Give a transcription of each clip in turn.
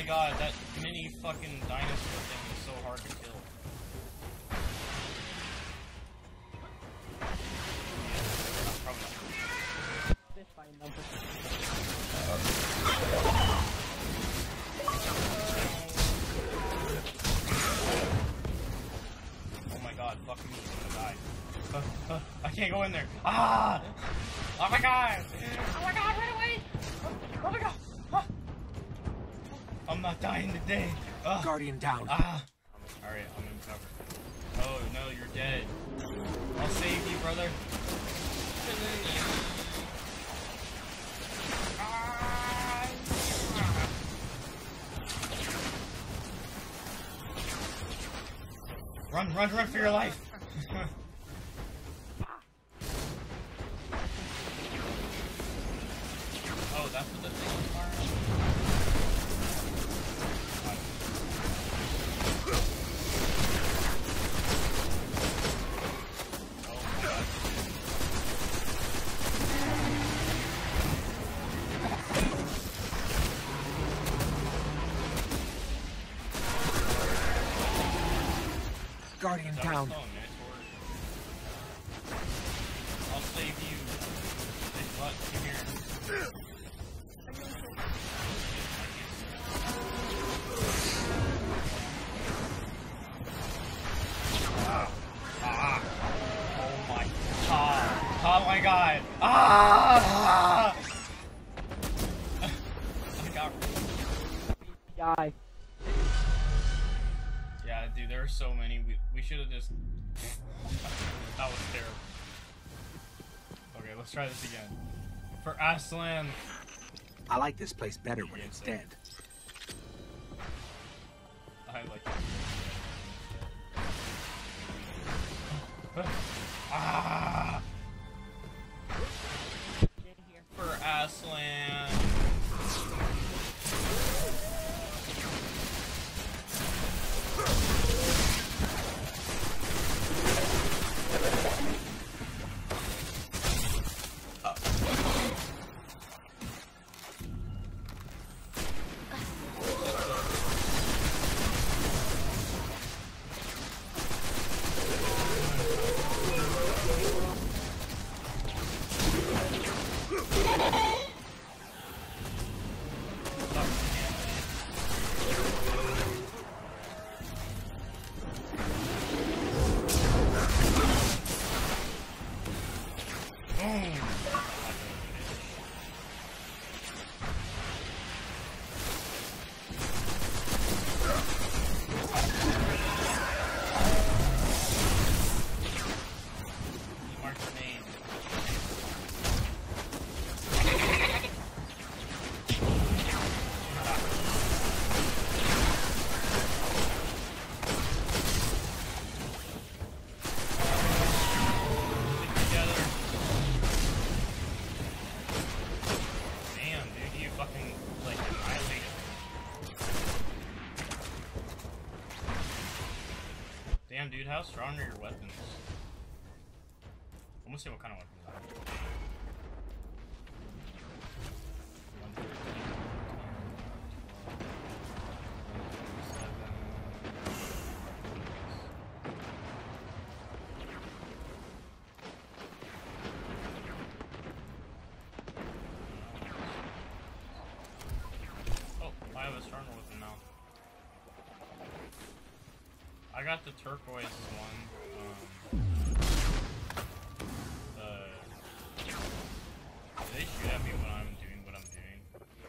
god, that mini fucking dinosaur thing is so hard to kill. Probably not. Oh my god, fuck me, I'm gonna die. I can't go in there. Ah! Oh my god! Oh my god, run away! Oh my god! Ah. I'm not dying today. Guardian down. Ah! Alright, I'm in cover. Oh no, you're dead. I'll save you, brother. Run, run, run for your life! Oh, that's what the thing is firing? Guardian down. I'll save you. Big butt, come here. Oh my god. Ah! I got Die. Yeah, dude, there are so many. We should have just... That was terrible. Okay, let's try this again. For Aslan. I like this place better when it's dead. I like it. Ah! For Aslan. Damn, dude, how strong are your weapons? I'm gonna see what kind of weapons I have. Oh, I have a stronger weapon now. I got the turquoise one. They shoot at me when I'm doing what I'm doing.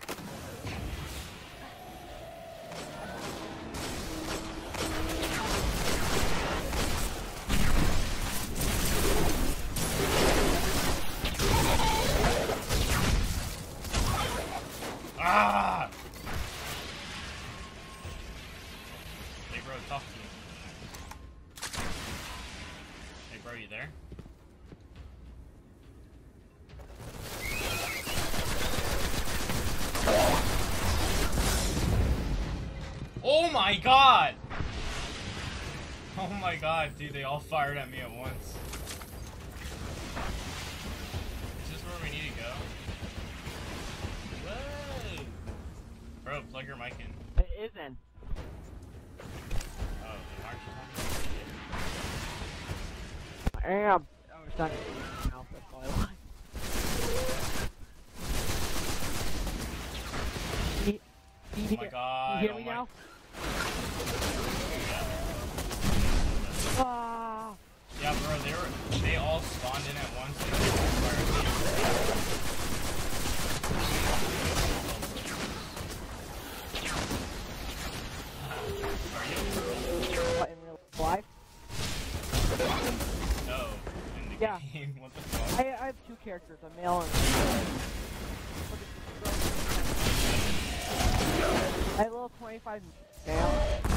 Ah! Hey bro, talk to me. Hey bro, you there? Oh my god! Oh my god, dude, they all fired at me at once. Is this where we need to go? Whoa! Bro, plug your mic in. isn't. Oh, the march I am. Oh, it's not now. That's why I lied. Oh my god. You hear me now? Ah! Yeah, bro, they all spawned in at once. What, in real life? No, in the Yeah. game. What the fuck? I have two characters, a male and a female. I have a little 25 male.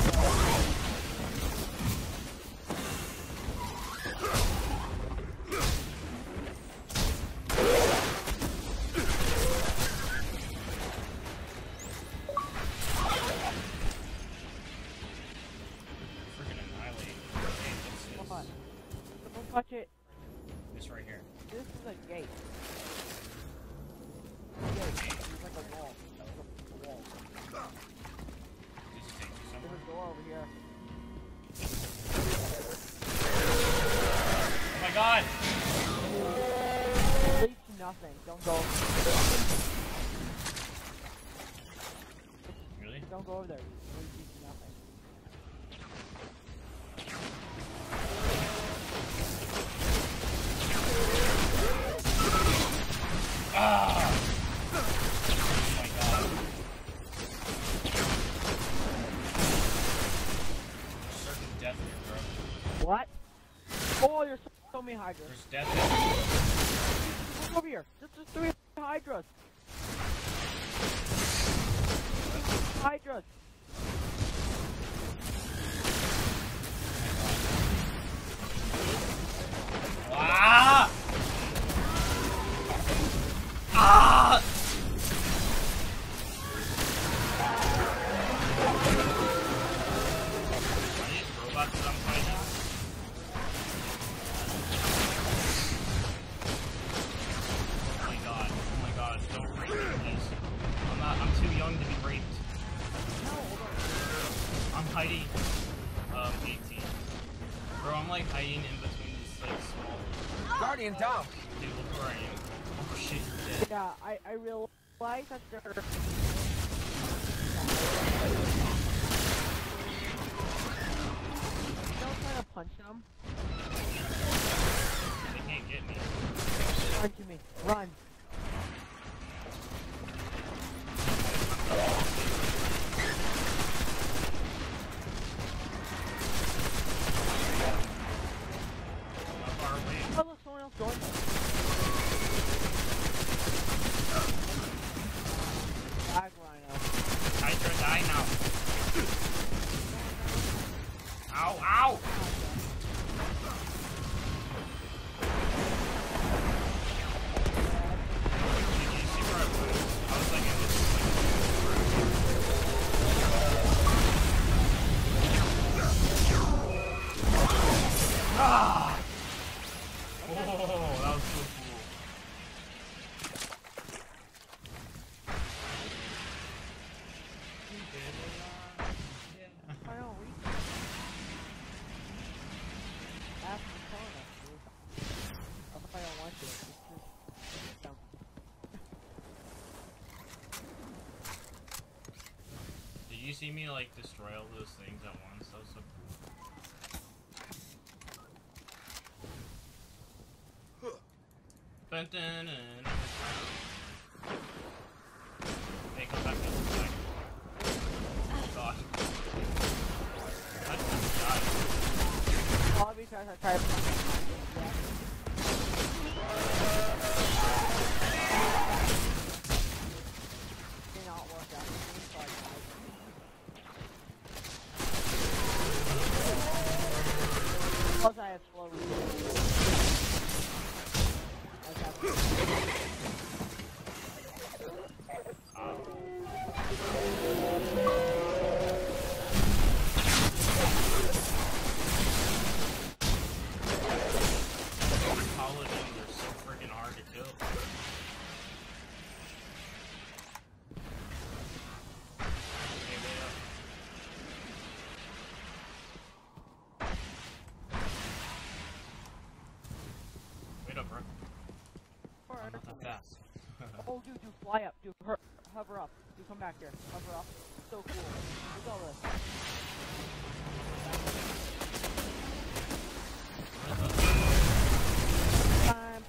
Freaking annihilate. Hey, what's What? this? Don't touch it. This right here. This is a gate. Gate. It's like a wall. Like a wall. This takes you There's somewhere. a door over here. Oh my god! It leads to nothing. Don't go. Really? Don't go over there. It leads to nothing. Ah! Oh my god. There's certain death here, bro. What? Oh, there's so many hydras. There's death here. Look over here. There's 3 hydras. Hydras. Ah! Ah! Are these robots that I'm fighting? Oh my god, don't rape me, please. I'm too young to be raped. I'm hiding, 18. Bro, I'm like hiding in between these, like, small... Guardian down. Dude, look where I am. Oh shit, you're dead. Yeah, I realize that they're... Don't try to punch them. They can't get me. Run to me. Run. How far away? Oh, look, someone else joined us. Bag Rhino. Hydra, die now. Ow, ow! Did you see where I was? I was like in this, ah! Oh, that was so cool. I don't reach. Ask the phone, actually. I don't want to. It's just... dumb. Did you see me like destroy all those things at once? That was so cool. Dun, dun, dun. Hey, come back, come back. Oh god. That's die. All because I tried to punch him. Did not work out. So I died. Plus I have slow release. Oh, dude, fly up. Dude, hover up. Dude, come back here. Hover up. So cool. Look at all this. Time.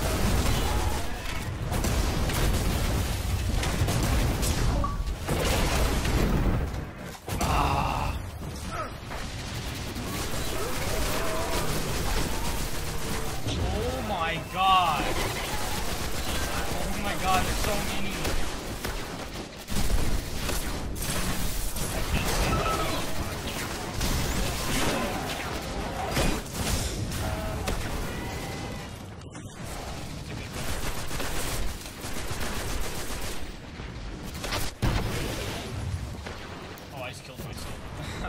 Oh my god! Oh my god, there's so many! Oh, I just killed myself.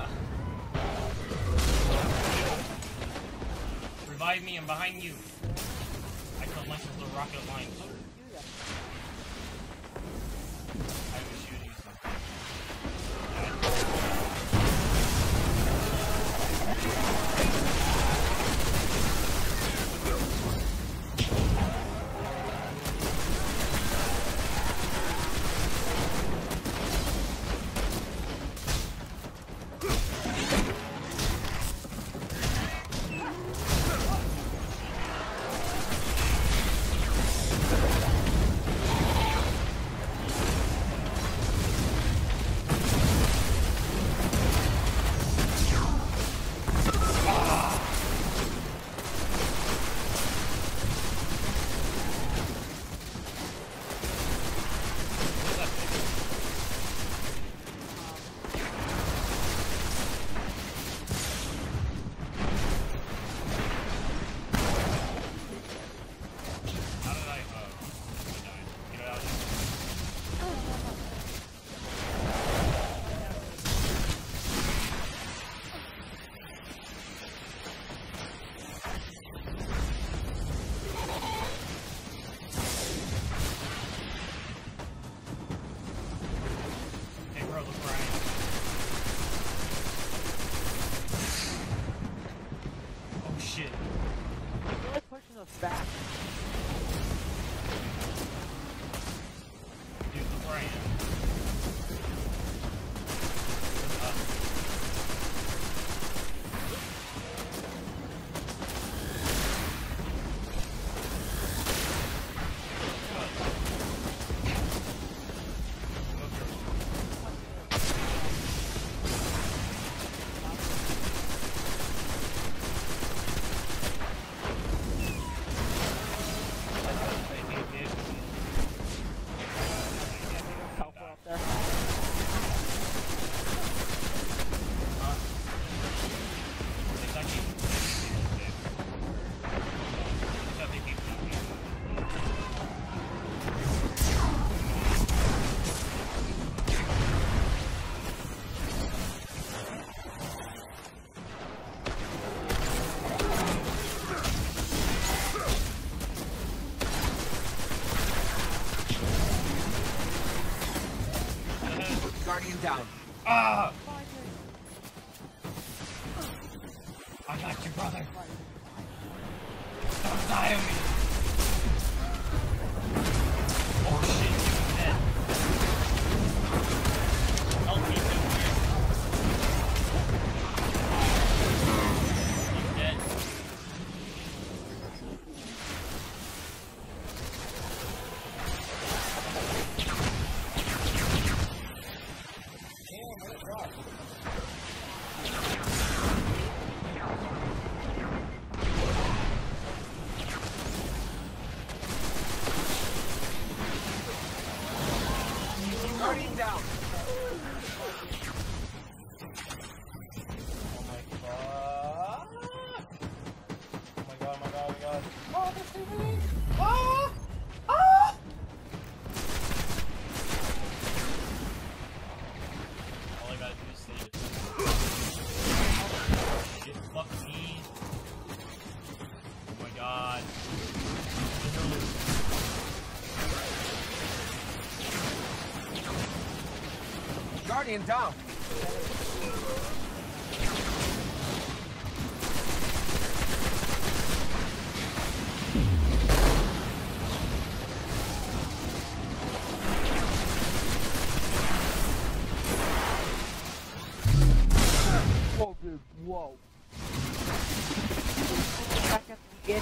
Revive me, I'm behind you. I killed myself with a rocket launcher. I was shooting something. Back. Dude, look where I am. Guardian down. Ah! I got you, brother. Don't die on me. Oh shit, he's dead. Help me, dude. He's dead. Guardian down. Oh my god. Oh my god, oh my god, oh my god. Oh, there's too many. Ah! Ah! All I gotta do is save it. Shit, fuck me. Oh my god. Guardian down. Get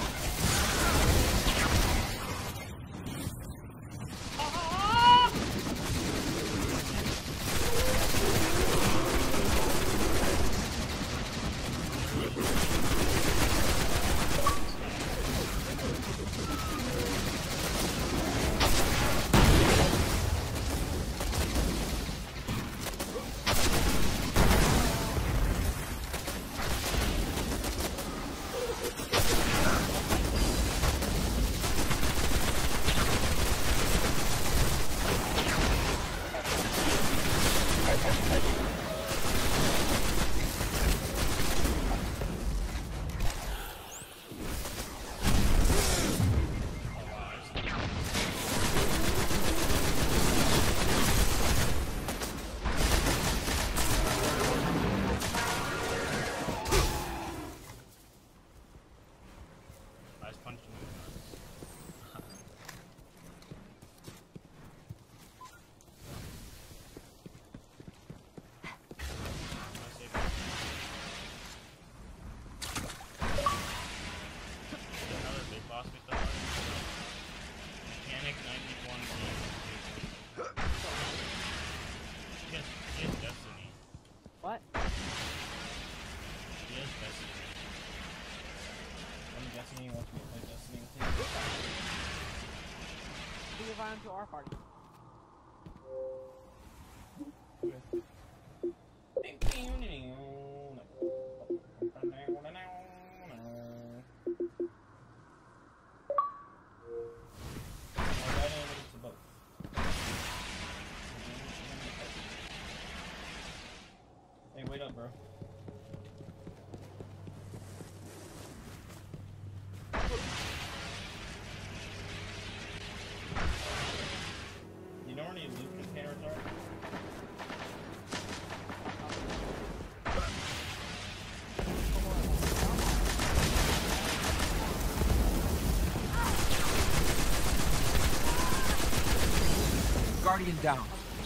Nice punch to move. Another big boss with the Mechanic 91 He has Destiny. what? He has Destiny. I'm guessing he wants me to play Destiny with We invite him to our party. Hey, wait up, bro. You know where any loot containers are? Guardian down.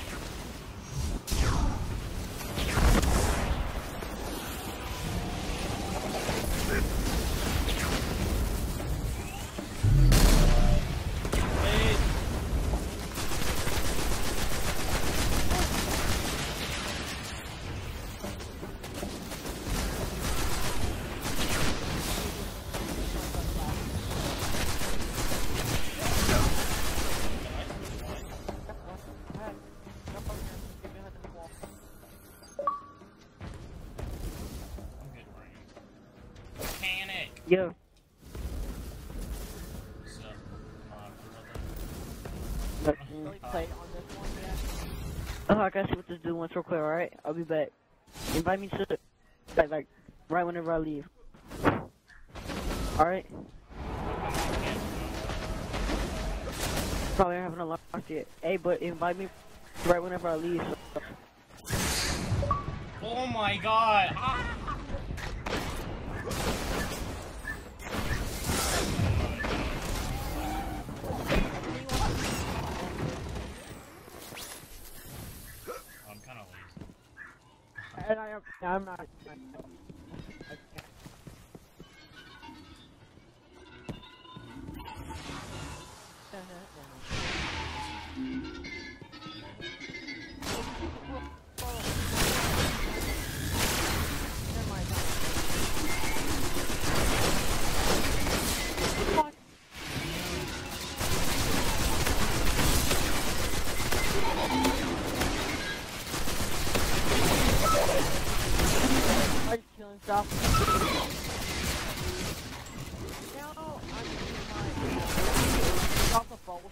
I'm good, Ryan. Mechanic! Yo. What's up? Really play on this one yet? Oh, I gotta see what this dude wants real quick, alright? I'll be back. Invite me to like right whenever I leave. Alright? Probably haven't unlocked yet. Hey, but invite me right whenever I leave. So. Oh my god! Ah! I'm kind of lazy. And I'm not. I'm killing stuff. Now I'm using my off the bowl.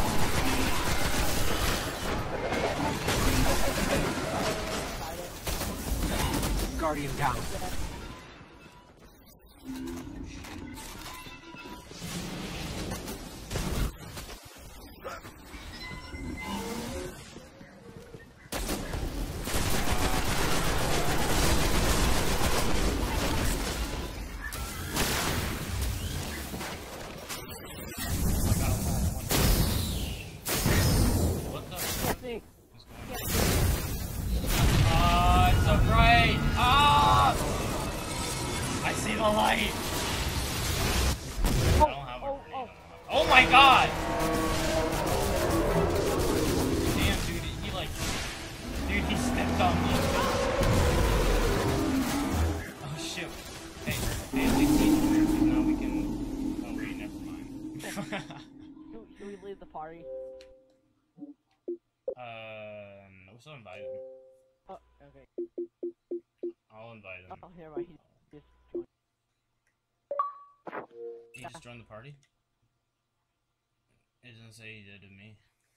Guardian down. What the? Think. Ah, it's so bright! Ah! my god! Damn, dude, he like... Dude, he stepped on me. Oh, shit. Hey, at least now we can... Oh, wait, never mind. Should we leave the party? No, we'll still invite him. Oh, okay. I'll invite him. Oh, here, right. He just joined. He just joined the party? It doesn't say he did to me.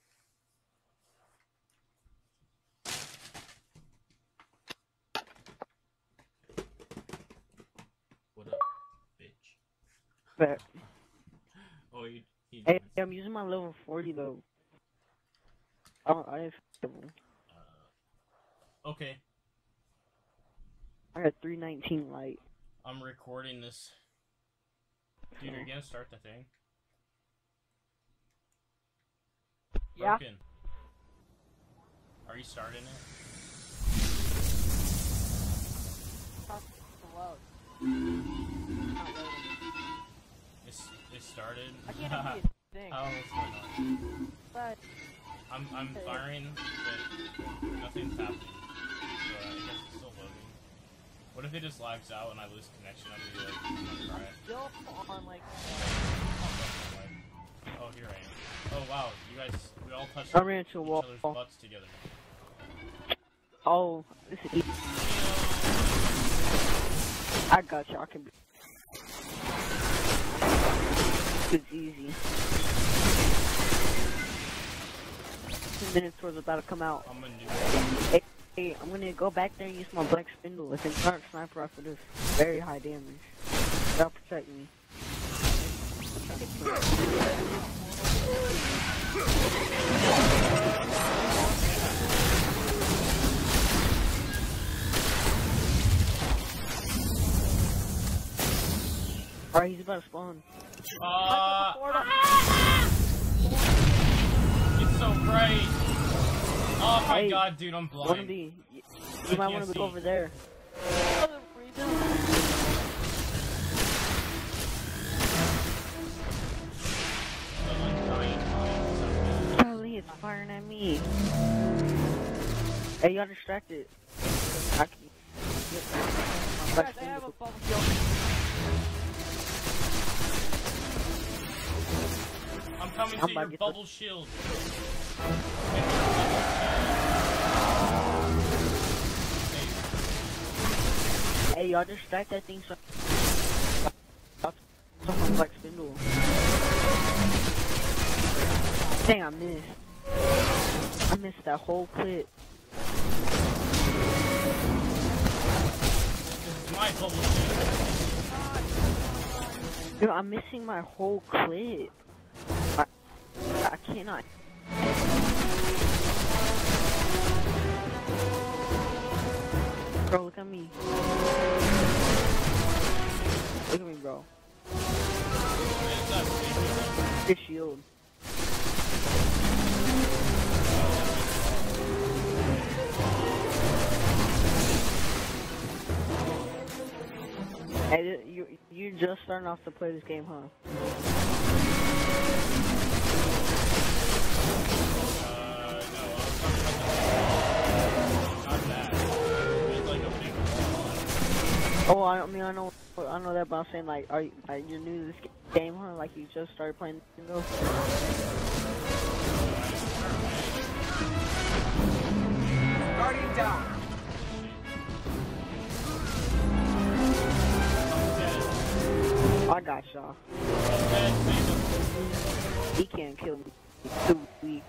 What up, bitch? But, Oh, he hey, I'm using my level 40 though. I didn't okay. I got 319 light. I'm recording this. Dude, are you gonna start the thing? Yeah. Broken. Are you starting it? It started. I can't see a thing. Oh, what's going on? But I'm firing, but nothing's happening. So I guess it's still loading. What if it just lags out and I lose connection? I'm gonna be like, I'm gonna cry. still on like. Oh, here I am. Oh wow, you guys, we all touched I ran into a each wall. other's butts together. Oh, this is easy. I got you. I can be. It's easy. 2 minutes was about to come out. I'm gonna do Hey, I'm gonna go back there and use my black spindle. It's a dark sniper rifle does very high damage. That'll protect me. Alright, he's about to spawn. It's so bright. Oh my Hey, god, dude, I'm blind. You I might can't want to see. go over there. Golly, it's firing at me. Hey, you got distracted. I can Guys, I have a bubble shield. I'm coming I'm to about your to get bubble shield. Hey, y'all distract that thing so someone's like spindle. Dang, I missed. I missed that whole clip. My bubble shield. Dude, I'm missing my whole clip. I cannot. Bro, look at me. Look at me, bro. Good shield. Hey, you're just starting off to play this game, huh? Oh, I mean, I know that, but I'm saying, like, are you new to this game, huh? Like, you just started playing though? Guardian down. I got y'all. He can't kill me. He's too weak.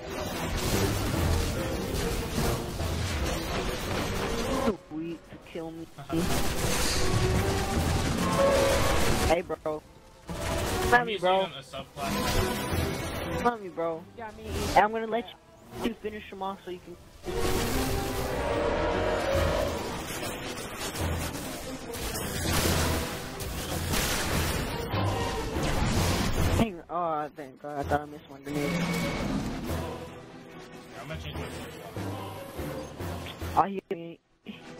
Too weak to kill me. Hey, bro. Not me, bro. Not me, bro. Yeah, me. And I'm gonna let you finish him off so you can. Dang, oh, thank God. I thought I missed one grenade. I'm gonna change my Oh, he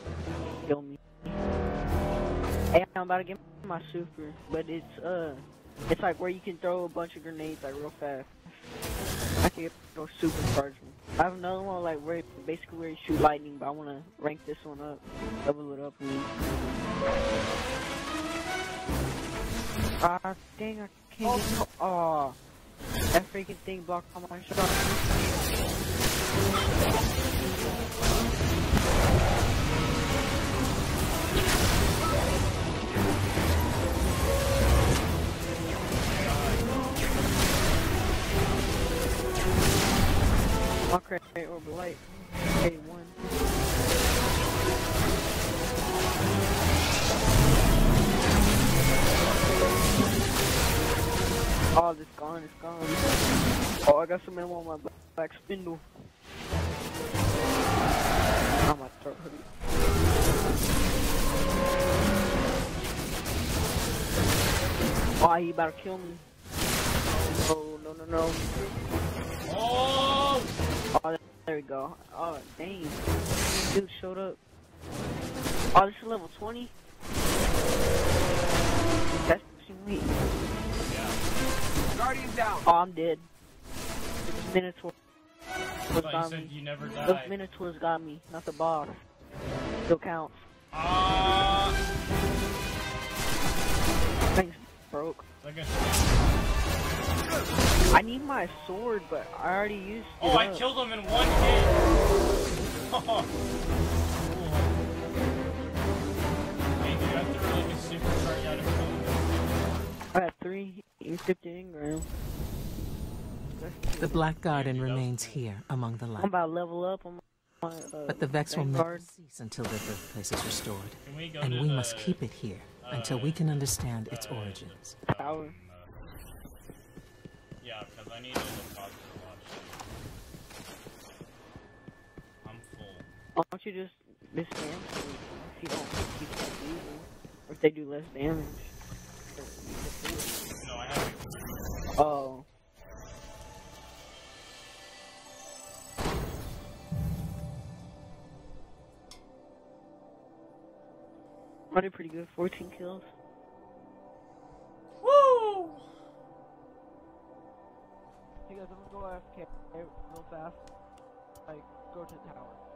kill me. Hey, I'm about to get my super, but it's It's like where you can throw a bunch of grenades like real fast. I can go supercharge them. I have another one like where basically where you shoot lightning, but I want to rank this one up, level it up. Ah, dang! I can't get. Oh, that freaking thing blocked all my shot. I'll create orbital light. A1. Oh, it's gone, it's gone. Oh, I got some ammo on my black spindle. Oh, my throat hurt. Oh, he about to kill me. Oh, no, no, no. Oh! Oh, there we go. Oh, dang. Dude showed up. Oh, this is level 20? That's sweet. Yeah. Guardian down. Oh, I'm dead. Those Minotaurs I thought you got said me. you never Those died. Minotaurs got me, not the boss. Still counts. Things broke. Like a... I need my sword, but I already used it. Oh, I killed him in one hit! Hey, dude, I have to really get supercharged out of him. I got 3 encrypted engrams. The Black Garden remains here among the I'm light. about to level up on my But the Vex will never Vanguard. cease until their birthplace is restored. Can we go And to we the, must keep it here until we can understand its origins. Power. Yeah, because I need to deposit the watch. I'm full. Why don't you just discam if you don't keep them using, or if they do less damage? No, I haven't. Oh. I did pretty good, 14 kills. Woo! Hey guys, I'm gonna go AFK real fast. Like, go to the tower.